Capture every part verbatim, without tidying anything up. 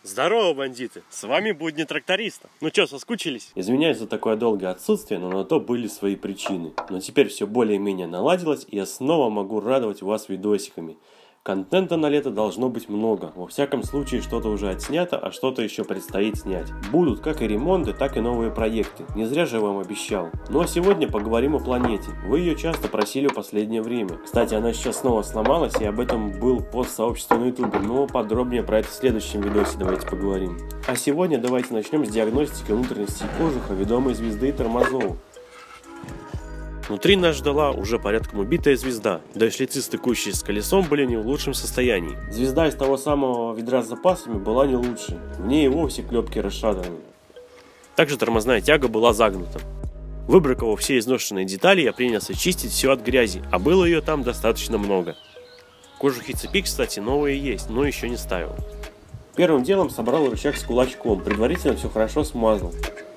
Здорово, бандиты! С вами будни тракториста. Ну чё, соскучились? Извиняюсь за такое долгое отсутствие, но на то были свои причины. Но теперь все более-менее наладилось, и я снова могу радовать вас видосиками. Контента на лето должно быть много. Во всяком случае, что-то уже отснято, а что-то еще предстоит снять. Будут как и ремонты, так и новые проекты. Не зря же я вам обещал. Ну а сегодня поговорим о планете. Вы ее часто просили в последнее время. Кстати, она сейчас снова сломалась, и об этом был пост сообщества на ютубе. Но подробнее про это в следующем видосе давайте поговорим. А сегодня давайте начнем с диагностики внутренностей кожуха ведомой звезды тормозов. Внутри нас ждала уже порядком убитая звезда, да и шлицы, стыкующие с колесом, были не в лучшем состоянии. Звезда из того самого ведра с запасами была не лучше, в ней и вовсе клепки расшатаны. Также тормозная тяга была загнута. Выбраковав все изношенные детали, я принялся чистить все от грязи, а было ее там достаточно много. Кожухи цепи, кстати, новые есть, но еще не ставил. Первым делом собрал рычаг с кулачком, предварительно все хорошо смазал.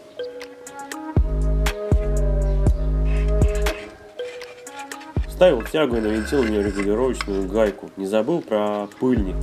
Вставил тягу и навинтил в нее регулировочную гайку. Не забыл про пыльник.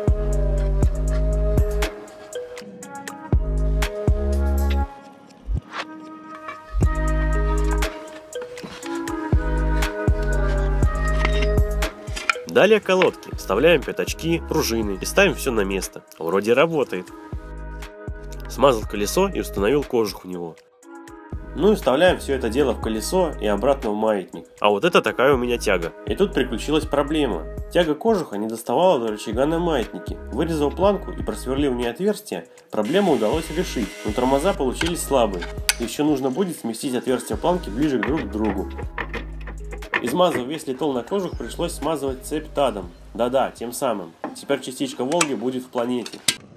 Далее колодки. Вставляем пятачки, пружины и ставим все на место. Вроде работает. Смазал колесо и установил кожух в него. Ну и вставляем все это дело в колесо и обратно в маятник. А вот это такая у меня тяга. И тут приключилась проблема. Тяга кожуха не доставала до рычага на маятнике. Вырезал планку и просверлил в ней отверстие, проблему удалось решить, но тормоза получились слабые. Еще нужно будет сместить отверстия планки ближе друг к другу. Измазав весь литол на кожух, пришлось смазывать цепь тадом. Да-да, тем самым. Теперь частичка Волги будет в планете.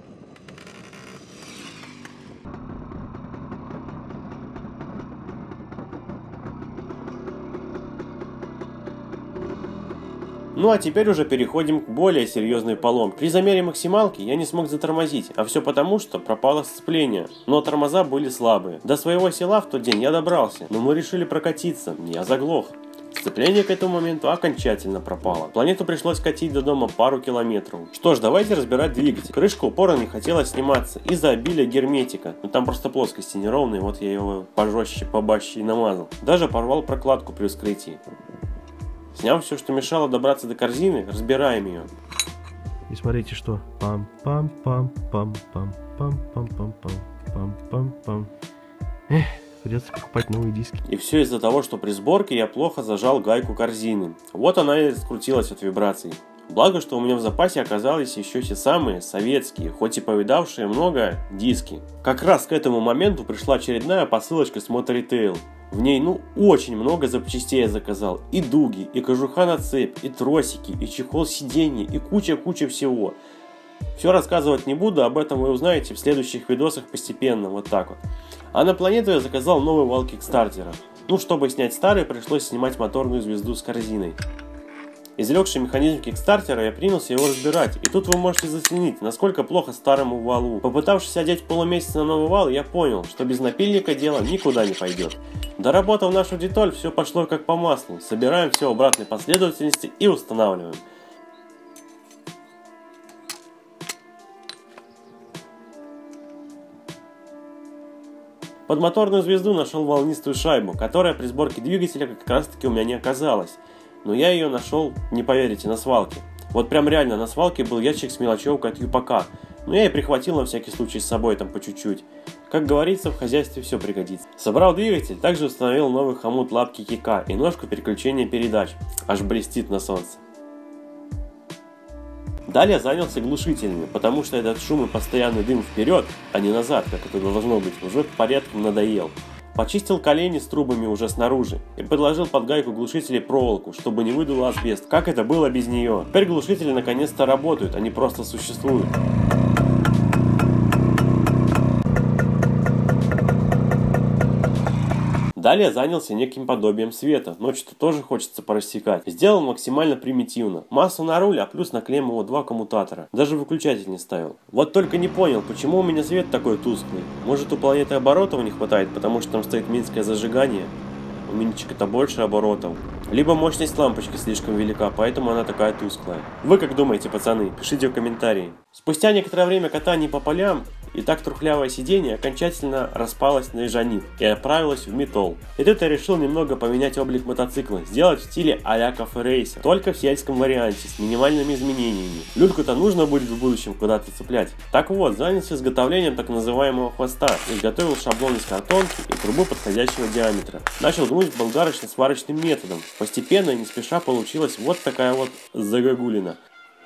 Ну а теперь уже переходим к более серьезной поломке. При замере максималки я не смог затормозить, а все потому, что пропало сцепление. Но тормоза были слабые. До своего села в тот день я добрался, но мы решили прокатиться, я заглох. Сцепление к этому моменту окончательно пропало. Планету пришлось катить до дома пару километров. Что ж, давайте разбирать двигатель. Крышка упора не хотела сниматься из-за обилия герметика. Но там просто плоскости неровные, вот я его пожестче, побаще и намазал. Даже порвал прокладку при вскрытии. Сняв все, что мешало добраться до корзины, разбираем ее. И смотрите, что. Пам-пам-пам-пам-пам-пам-пам-пам-пам. Эх, придется покупать новые диски. И все из-за того, что при сборке я плохо зажал гайку корзины. Вот она и скрутилась от вибраций. Благо, что у меня в запасе оказались еще те самые советские, хоть и повидавшие много, диски. Как раз к этому моменту пришла очередная посылочка с Motorretail. В ней, ну, очень много запчастей я заказал. И дуги, и кожуха на цепь, и тросики, и чехол сиденья, и куча-куча всего. Все рассказывать не буду, об этом вы узнаете в следующих видосах постепенно, вот так вот. А на планету я заказал новый вал кикстартера. Ну, чтобы снять старый, пришлось снимать моторную звезду с корзиной. Извлекший механизм кикстартера, я принялся его разбирать, и тут вы можете заценить, насколько плохо старому валу. Попытавшись одеть полумесяц на новый вал, я понял, что без напильника дело никуда не пойдет. Доработав нашу деталь, все пошло как по маслу. Собираем все в обратной последовательности и устанавливаем. Под моторную звезду нашел волнистую шайбу, которая при сборке двигателя как раз таки у меня не оказалась. Но я ее нашел, не поверите, на свалке. Вот прям реально на свалке был ящик с мелочевкой от ЮПК. Но я и прихватил на всякий случай с собой там по чуть-чуть. Как говорится, в хозяйстве все пригодится. Собрал двигатель, также установил новый хомут лапки кика и ножку переключения передач. Аж блестит на солнце. Далее занялся глушителями, потому что этот шум и постоянный дым вперед, а не назад, как это должно быть, уже порядком надоел. Почистил колени с трубами уже снаружи и подложил под гайку глушителей проволоку, чтобы не выдуло асбест, как это было без нее. Теперь глушители наконец-то работают, они просто существуют. Далее занялся неким подобием света, ночью-то тоже хочется порассекать. Сделал максимально примитивно. Массу на руль, а плюс наклеим его два коммутатора. Даже выключатель не ставил. Вот только не понял, почему у меня свет такой тусклый. Может, у планеты оборотов не хватает, потому что там стоит минское зажигание? у миничек-то больше оборотов. Либо мощность лампочки слишком велика, поэтому она такая тусклая. Вы как думаете, пацаны? Пишите в комментарии. Спустя некоторое время катания по полям, и так трухлявое сиденье окончательно распалось на ежанив и отправилось в металл. И тут я решил немного поменять облик мотоцикла, сделать в стиле а-ля кафе рейсер, только в сельском варианте, с минимальными изменениями. Люльку-то нужно будет в будущем куда-то цеплять. Так вот, занялся изготовлением так называемого хвоста, изготовил шаблон из картонки и трубу подходящего диаметра. Начал гнуть болгарочно-сварочным методом. Постепенно и не спеша получилась вот такая вот загогулина.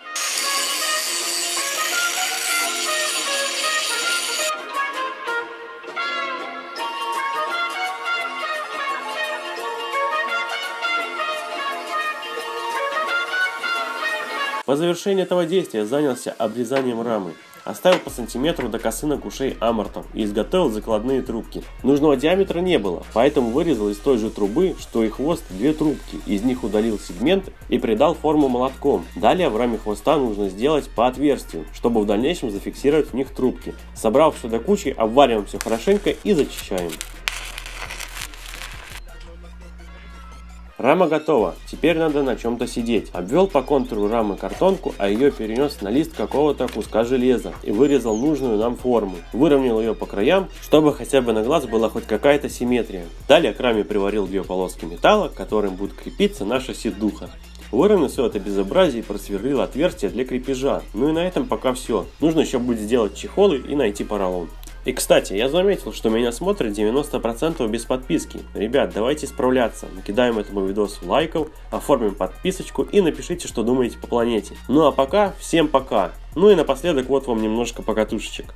По завершении этого действия занялся обрезанием рамы. Оставил по сантиметру до косынок ушей амортов и изготовил закладные трубки. Нужного диаметра не было, поэтому вырезал из той же трубы, что и хвост, две трубки. Из них удалил сегмент и придал форму молотком. Далее в раме хвоста нужно сделать по отверстию, чтобы в дальнейшем зафиксировать в них трубки. Собрав все до кучи, обвариваем все хорошенько и зачищаем. Рама готова, теперь надо на чем-то сидеть. Обвел по контуру рамы картонку, а ее перенес на лист какого-то куска железа и вырезал нужную нам форму. Выровнял ее по краям, чтобы хотя бы на глаз была хоть какая-то симметрия. Далее к раме приварил две полоски металла, к которым будет крепиться наша сидуха. Выровнял все это безобразие и просверлил отверстие для крепежа. Ну и на этом пока все. Нужно еще будет сделать чехолы и найти поролон. И кстати, я заметил, что меня смотрит девяносто процентов без подписки. Ребят, давайте справляться. Накидаем этому видосу лайков, оформим подписочку и напишите, что думаете по планете. Ну а пока, всем пока. Ну и напоследок вот вам немножко покатушечек.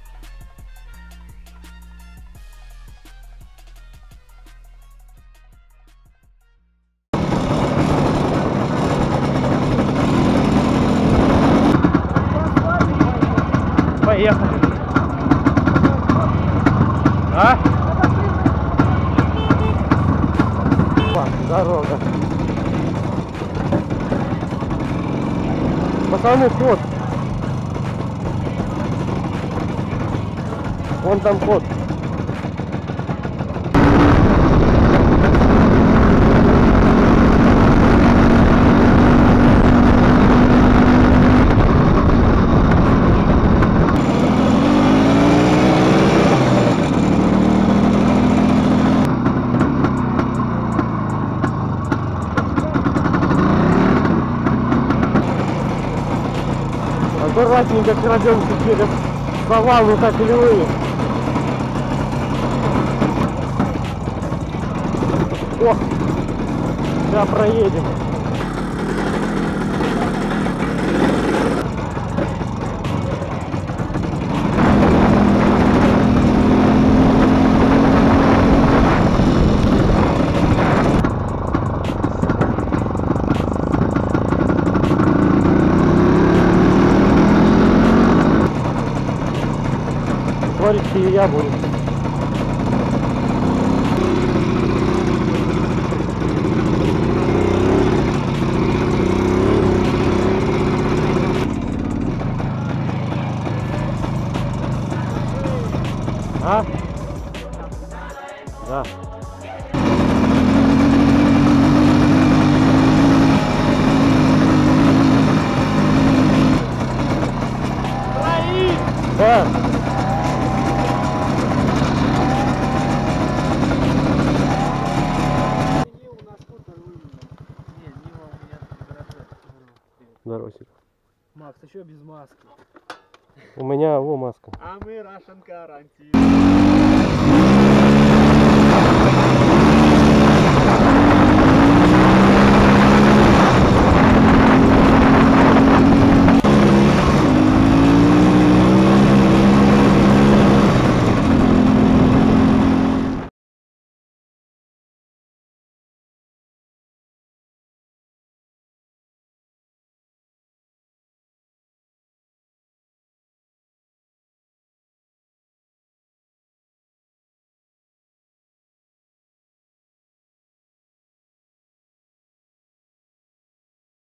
Поехали. А? Дорога. Пацаны, ход. Вон там ход. Аккуратненько крадемся через саванну, так и львы. О, сейчас проедем. Смотрите, я буду. А? Да. Да. Доросик. Макс, еще без маски. У меня во маска. А мы Russian гарантии.